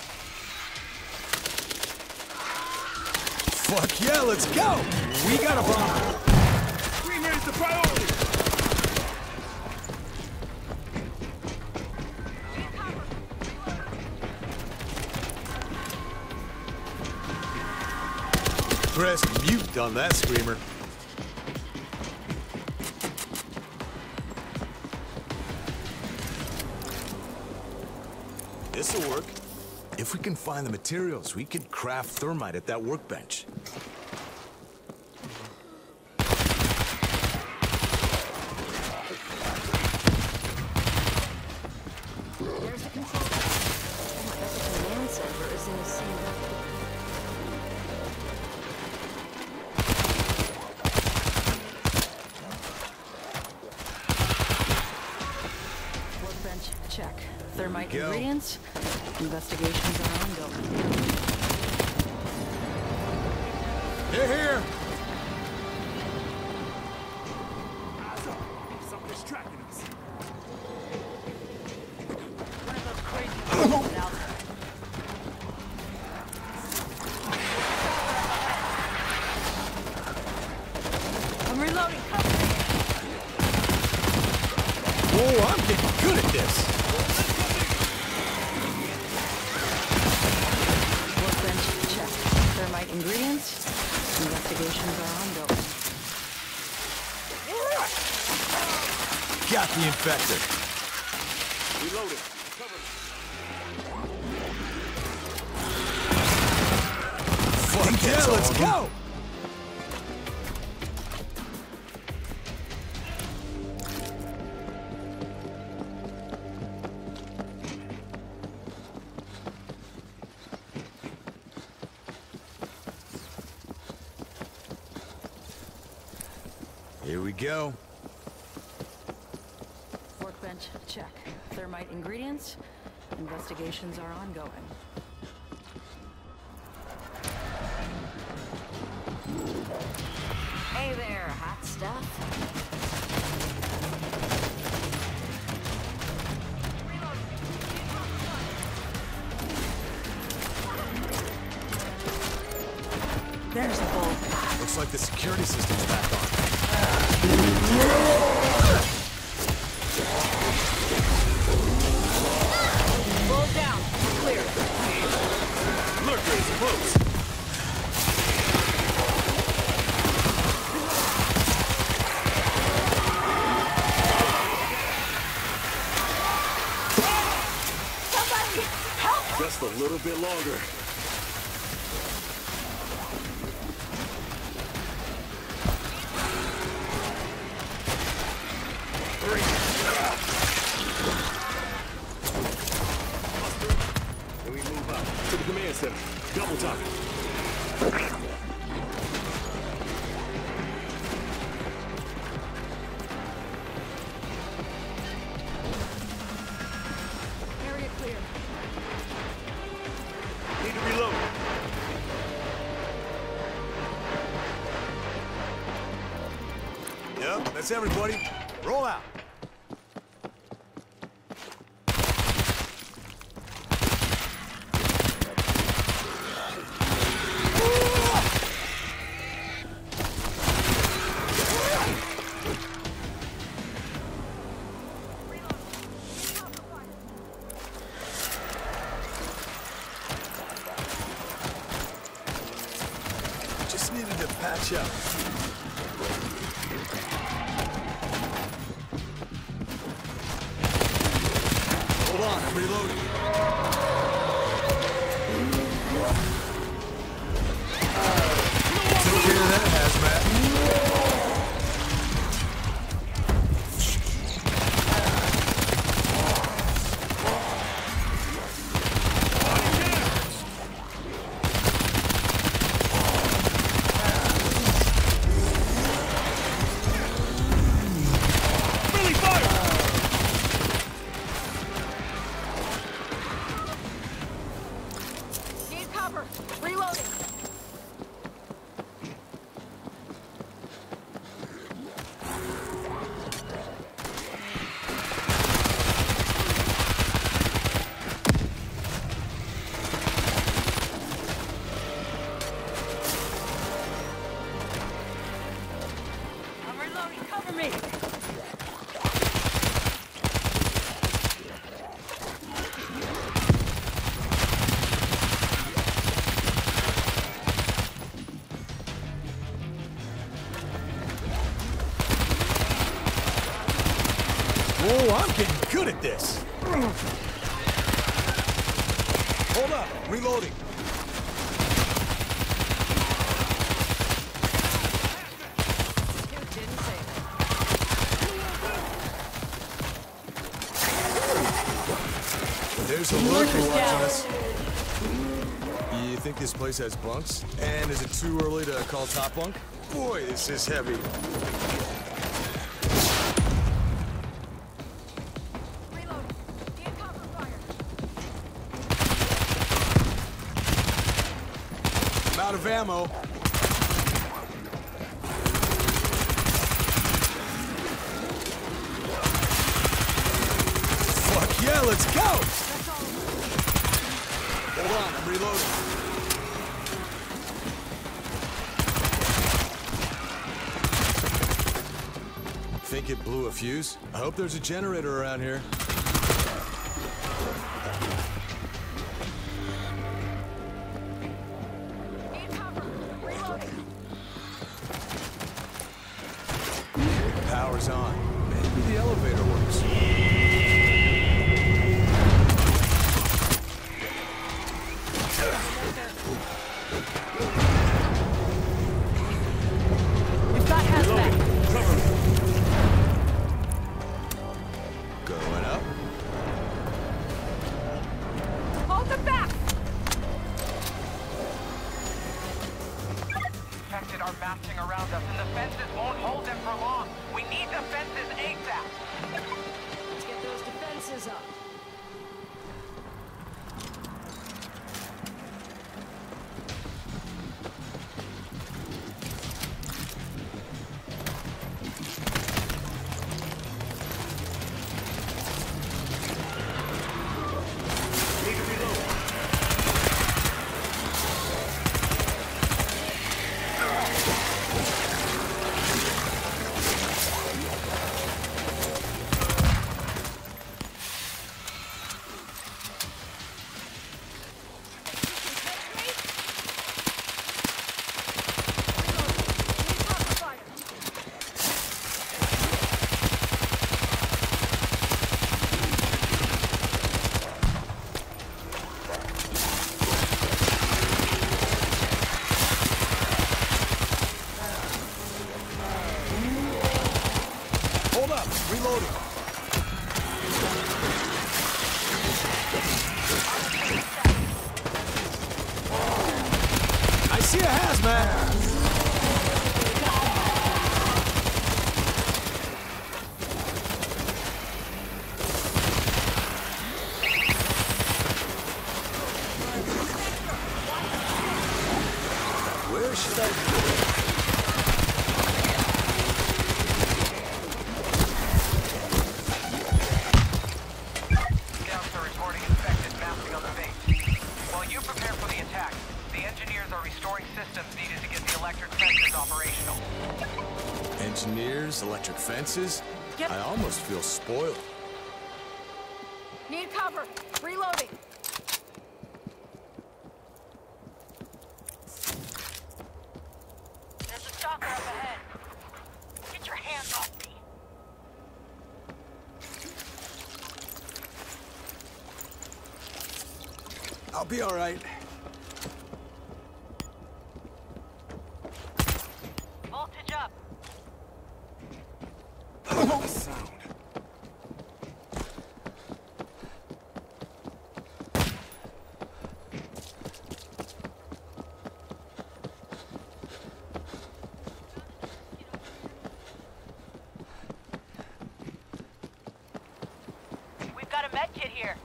Fuck yeah, let's go! We got a bomb. Screamer is the priority! Press mute on that screamer. This'll work. If we can find the materials, we could craft thermite at that workbench. There's the control. Oh, I bet the command center is in the same building. Workbench, check. Thermite Go. ingredients. Investigations are ongoing. Here, here! Eyes up. Something's tracking us. One of those crazy people out there. I'm reloading. Cover me. Whoa, I'm getting good at this! Workbench, check. Thermite ingredients. Investigations are ongoing. Got the infector. Reloading. Cover me. Fuck yeah, let's go! Here we go. Workbench, check. Thermite ingredients. Investigations are ongoing. Hey there, hot stuff. There's the bull. Looks like the security system's back on. Roll down. Clear. Lurker is close. Somebody, help! Just a little bit longer. center. Double time. Area clear. Need to reload. Yep, that's everybody. Roll out. Just needed to patch up. Hold on, I'm reloading. Took care of that hazmat. Need cover. Reloading. I'm reloading. Cover me. Whoa, I'm getting good at this. Hold up, reloading. You didn't say that. There's a lurker watching us. You think this place has bunks? And is it too early to call top bunk? Boy, this is heavy. Reloading. Need cover fire. I'm out of ammo. Fuck yeah, let's go! Hold on, I'm reloading. Think it blew a fuse? I hope there's a generator around here. Need cover. Reloading. Power's on. Maybe the elevator works. We've got hazmat. Going up. Hold them back. Infected are massing around us, and the fences won't hold them for long. We need the fences ASAP. Let's get those defenses up. man. Where should I go? Scouts are reporting infected massing on the base. While you prepare for the attack, the engineers are restoring systems needed to get the electric fences operational. Engineers, electric fences? Yep. I almost feel spoiled. Need cover. Reloading. There's a stalker up ahead. Get your hands off me. I'll be all right. Voltage up. Sound. We've got a med kit here.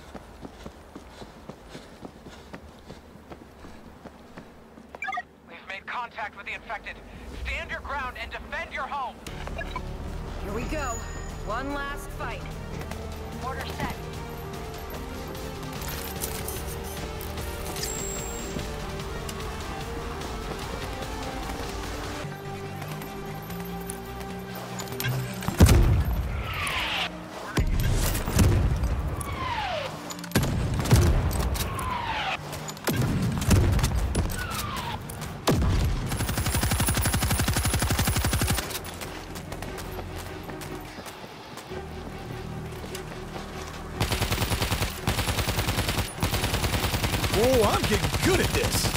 We've made contact with the infected. Stand your ground and defend your home. Here we go. One last fight. Order set. Oh, I'm getting good at this.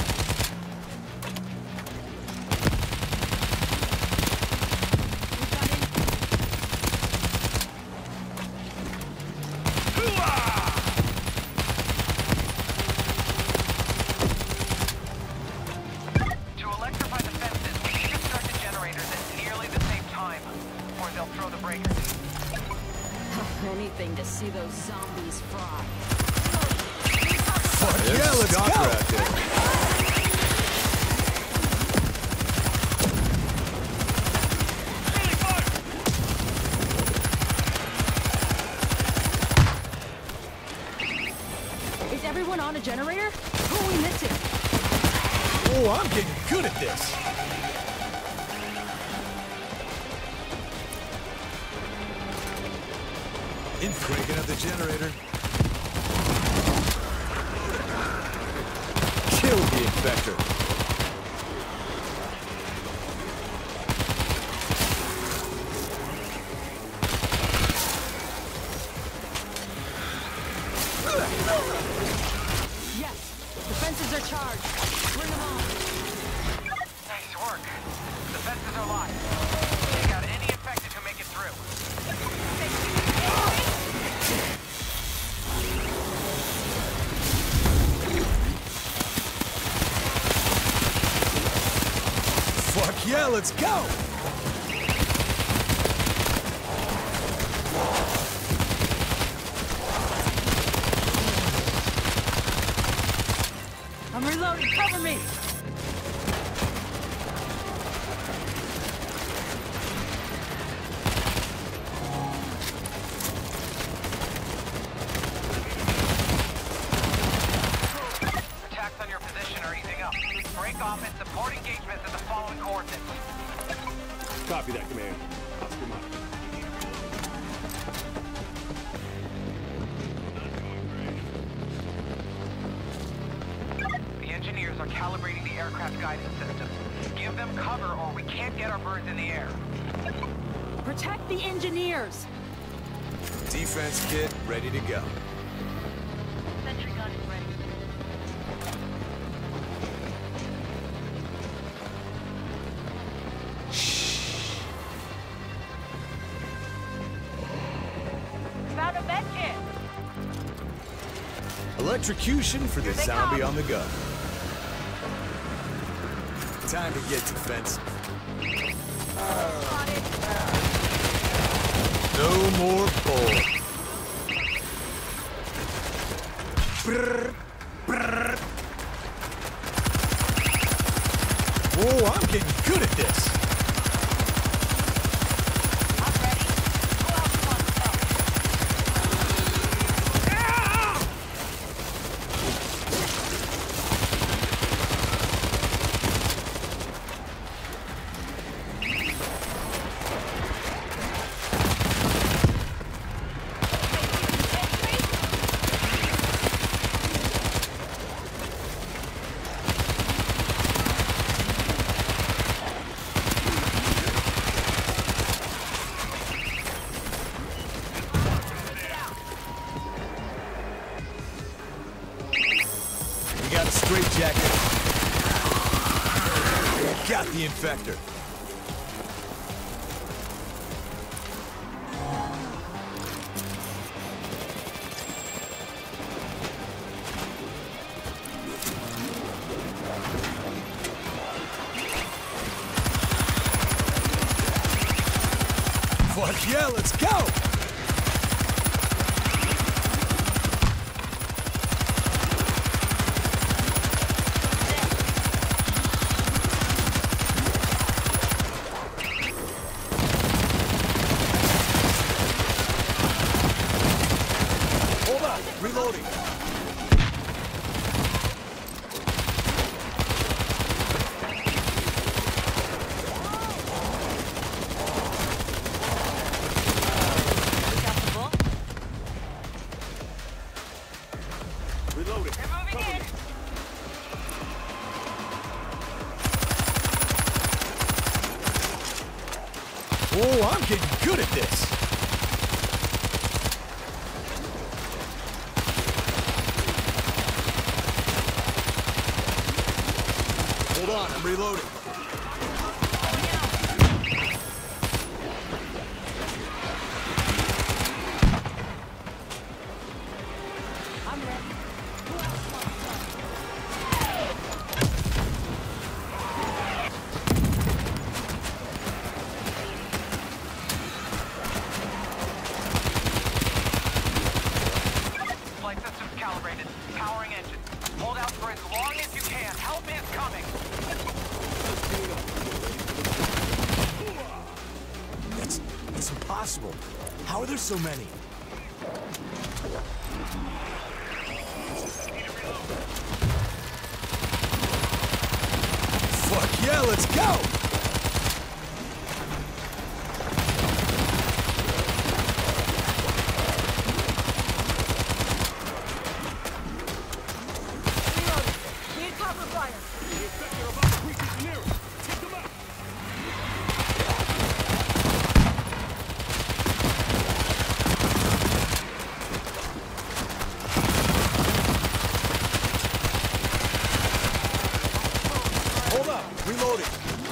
To electrify the fences, we need to start the generators at nearly the same time, or they'll throw the breakers. Anything to see those zombies fry. Yeah, let's go. Out there. Is everyone on a generator? Who are we missing? Oh, I'm getting good at this. In cranking up the generator. Kill the infector. Yes. The fences are charged. Bring them on. Nice work. The fences are live. Take out any infected who make it through. Fuck yeah, let's go! I'm reloading. Cover me. Attacks on your position are easing up. Break off and support engagements at the following coordinates. Copy that, Command. Oscar Mike. The engineers are calibrating the aircraft guidance system. Give them cover or we can't get our birds in the air. Protect the engineers. Defense kit ready to go. Sentry gun is ready. Found a med kit. Electrocution for the zombie on the go. Time to get defensive. No more bull. Brr, brr. Whoa, I'm getting good at this. Got a straight jacket. Got the infector. Fuck yeah, let's go! Reloading. Reloading. Cover me. Whoa, I'm getting good at this. Hold on, I'm reloading. I'm ready. Flight systems calibrated. Powering engine. Hold out for as long as you can. Help is coming. That's impossible. How are there so many? Fuck yeah, let's go! Need cover fire. The infector about to reach his near us. Take them out. Hold up, reloading.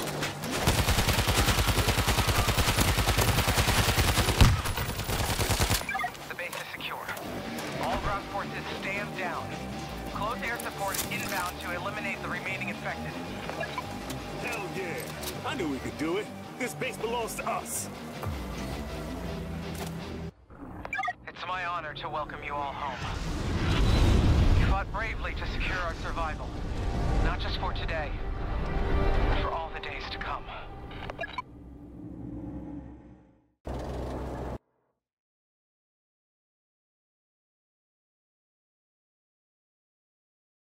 The base is secure. All ground forces stand down. Close air support is inbound to eliminate the remaining infected. Hell yeah. I knew we could do it. This base belongs to us. It's my honor to welcome you all home. You fought bravely to secure our survival. Not just for today, but for all the days to come.